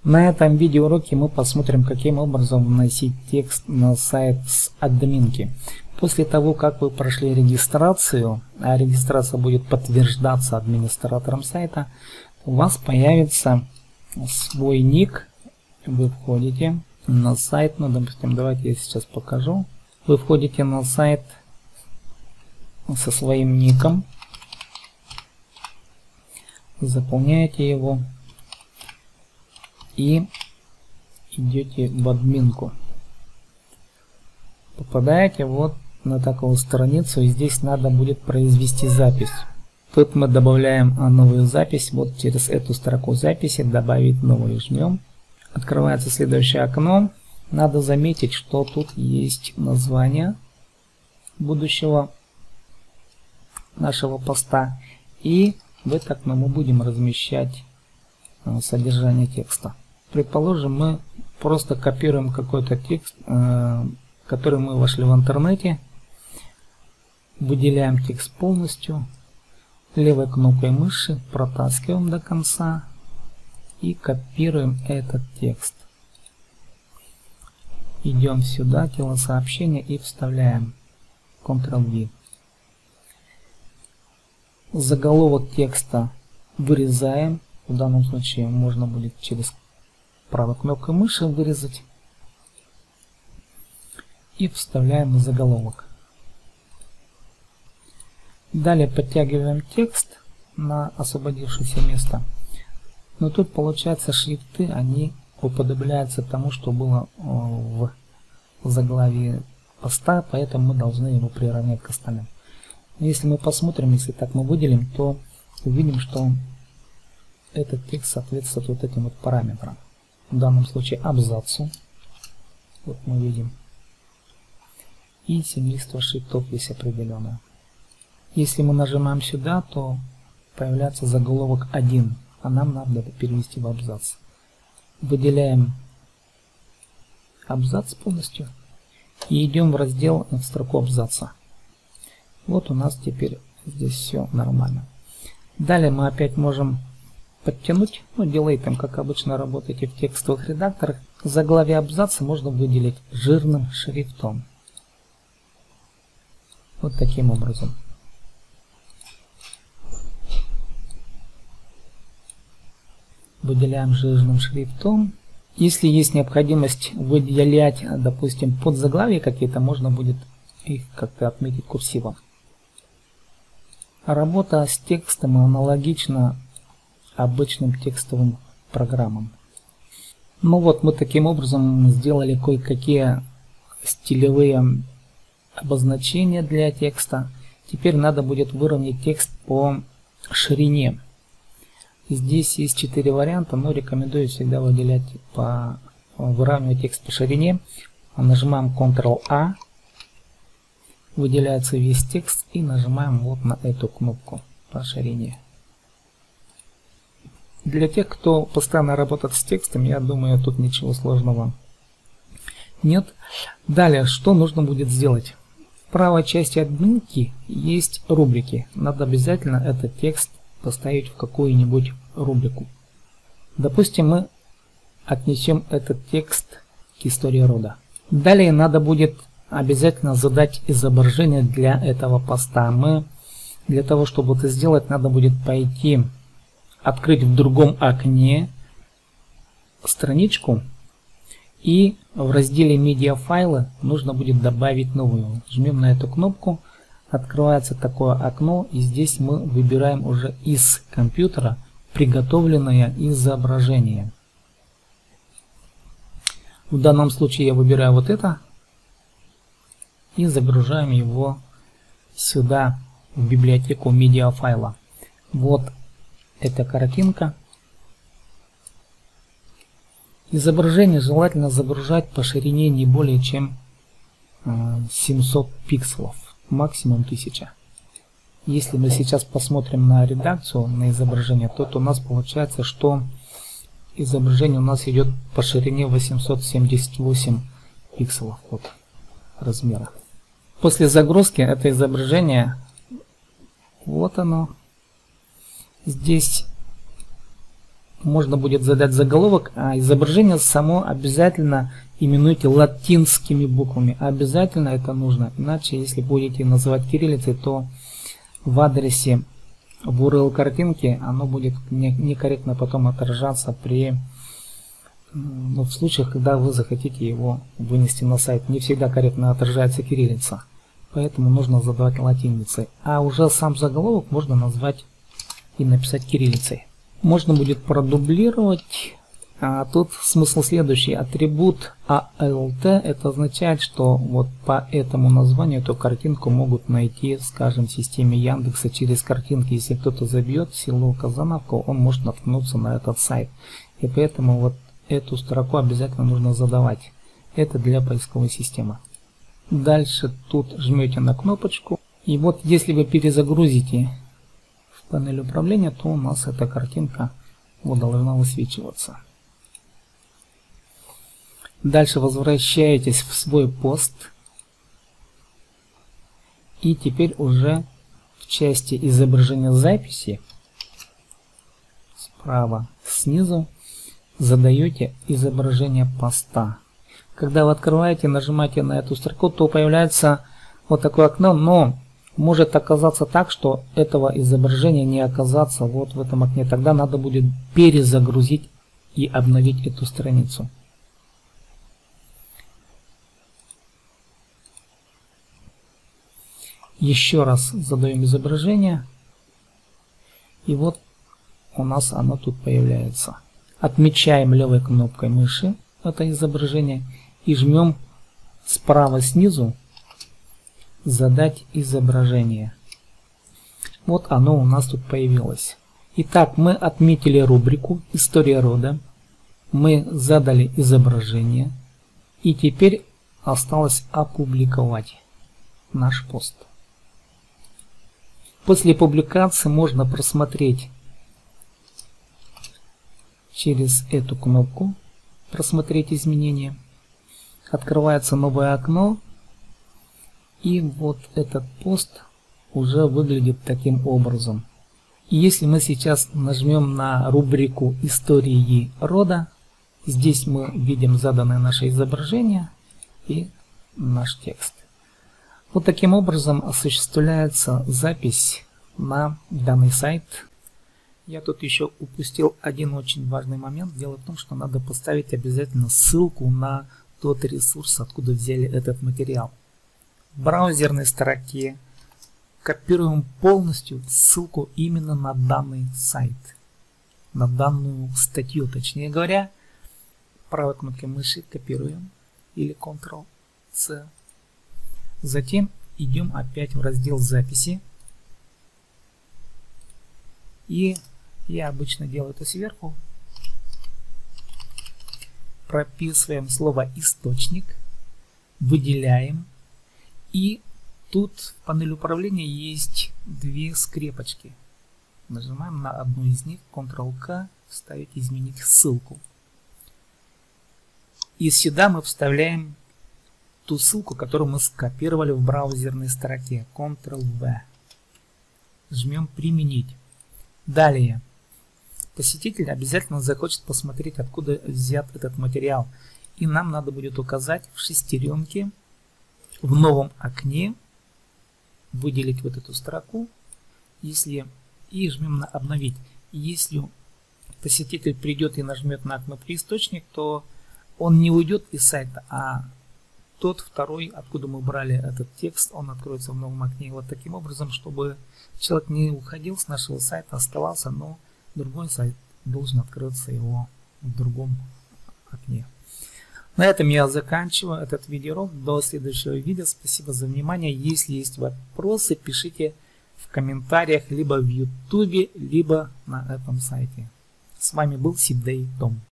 На этом видеоуроке мы посмотрим, каким образом вносить текст на сайт с админки. После того, как вы прошли регистрацию, а регистрация будет подтверждаться администратором сайта, у вас появится свой ник. Вы входите на сайт, ну, допустим, давайте я сейчас покажу. Вы входите на сайт со своим ником, заполняете его и идете в админку. Попадаете вот на такую страницу, и здесь надо будет произвести запись. Тут мы добавляем новую запись. Вот через эту строку записи добавить новую жмем. Открывается следующее окно. Надо заметить, что тут есть название будущего нашего поста, и в это окно мы будем размещать содержание текста. Предположим, мы просто копируем какой-то текст, который мы вошли в интернете, выделяем текст полностью, левой кнопкой мыши протаскиваем до конца и копируем этот текст. Идем сюда, телосообщение, и вставляем Ctrl-V. Заголовок текста вырезаем. В данном случае можно будет через правой кнопкой мыши вырезать. И вставляем заголовок. Далее подтягиваем текст на освободившееся место. Но тут получается шрифты, они уподобляются тому, что было в заглавии поста, поэтому мы должны его приравнять к остальным. Если мы посмотрим, если так мы выделим, то увидим, что этот текст соответствует вот этим вот параметрам. В данном случае абзацу. Вот мы видим. И семейство шрифтов есть определенное. Если мы нажимаем сюда, то появляется заголовок 1, а нам надо перевести в абзац. Выделяем абзац полностью и идем в раздел в строку абзаца. Вот у нас теперь здесь все нормально. Далее мы опять можем подтянуть, ну, делейтом, как обычно работаете в текстовых редакторах. Заглавие абзаца можно выделить жирным шрифтом. Вот таким образом. Выделяем жирным шрифтом. Если есть необходимость выделять, допустим, подзаглавия какие-то, можно будет их как-то отметить курсивом. Работа с текстом аналогична обычным текстовым программам. Ну вот, мы таким образом сделали кое-какие стилевые обозначения для текста. Теперь надо будет выровнять текст по ширине. Здесь есть 4 варианта, но рекомендую всегда выравнивать текст по ширине. Нажимаем Ctrl-A, выделяется весь текст, и нажимаем вот на эту кнопку по ширине. Для тех, кто постоянно работает с текстом, я думаю, тут ничего сложного нет. Далее, что нужно будет сделать? В правой части админки есть рубрики. Надо обязательно этот текст поставить в какую-нибудь рубрику. Допустим, мы отнесем этот текст к истории рода. Далее надо будет обязательно задать изображение для этого поста. Для того, чтобы это сделать, надо будет пойти открыть в другом окне страничку, и в разделе медиафайлы нужно будет добавить новую. Жмем на эту кнопку, открывается такое окно, и здесь мы выбираем уже из компьютера приготовленное изображение. В данном случае я выбираю вот это и загружаем его сюда, в библиотеку медиафайла. Вот эта картинка. Изображение желательно загружать по ширине не более чем 700 пикселов, максимум 1000. Если мы сейчас посмотрим на редакцию, на изображение, то у нас получается, что изображение у нас идет по ширине 878 пикселов вот, размера. После загрузки это изображение, вот оно, здесь можно будет задать заголовок, а изображение само обязательно именуйте латинскими буквами. Обязательно это нужно. Иначе, если будете называть кириллицей, то в адресе в URL картинки оно будет некорректно потом отражаться в случаях, когда вы захотите его вынести на сайт. Не всегда корректно отражается кириллица. Поэтому нужно задавать латиницей. А уже сам заголовок можно назвать и написать кириллицей. Можно будет продублировать. А тут смысл следующий. Атрибут ALT это означает, что вот по этому названию эту картинку могут найти, скажем, в системе Яндекса через картинки. Если кто-то забьет село Казановку, он может наткнуться на этот сайт. И поэтому вот эту строку обязательно нужно задавать. Это для поисковой системы. Дальше тут жмете на кнопочку. И вот если вы перезагрузите в панель управления, то у нас эта картинка вот должна высвечиваться. Дальше возвращаетесь в свой пост. И теперь уже в части изображения записи справа снизу задаете изображение поста. Когда вы открываете, нажимаете на эту строку, то появляется вот такое окно, но может оказаться так, что этого изображения не оказаться вот в этом окне. Тогда надо будет перезагрузить и обновить эту страницу. Еще раз задаем изображение. И вот у нас оно тут появляется. Отмечаем левой кнопкой мыши это изображение и жмем справа снизу задать изображение. Вот оно у нас тут появилось. Итак, мы отметили рубрику «История рода». Мы задали изображение. И теперь осталось опубликовать наш пост. После публикации можно просмотреть через эту кнопку «Просмотреть изменения». Открывается новое окно. И вот этот пост уже выглядит таким образом. И если мы сейчас нажмем на рубрику «Истории рода», здесь мы видим заданное наше изображение и наш текст. Вот таким образом осуществляется запись на данный сайт. Я тут еще упустил один очень важный момент. Дело в том, что надо поставить обязательно ссылку на тот ресурс, откуда взяли этот материал. В браузерной строке копируем полностью ссылку именно на данный сайт, на данную статью, точнее говоря. Правой кнопкой мыши копируем или Ctrl-C. Затем идем опять в раздел записи. И я обычно делаю это сверху. Прописываем слово «источник», выделяем. И тут в панели управления есть две скрепочки. Нажимаем на одну из них, Ctrl-K, вставить «Изменить ссылку». И сюда мы вставляем ту ссылку, которую мы скопировали в браузерной строке. Ctrl-V. Жмем «Применить». Далее. Посетитель обязательно захочет посмотреть, откуда взят этот материал. И нам надо будет указать в шестеренке в новом окне, выделить вот эту строку, и жмем на «Обновить». И если посетитель придет и нажмет на кнопку «Источник», то он не уйдет из сайта, а тот второй, откуда мы брали этот текст, он откроется в новом окне. Вот таким образом, чтобы человек не уходил с нашего сайта, оставался, но другой сайт должен открыться его в другом окне. На этом я заканчиваю этот видеоурок. До следующего видео. Спасибо за внимание. Если есть вопросы, пишите в комментариях либо в YouTube, либо на этом сайте. С вами был Сиддей Том.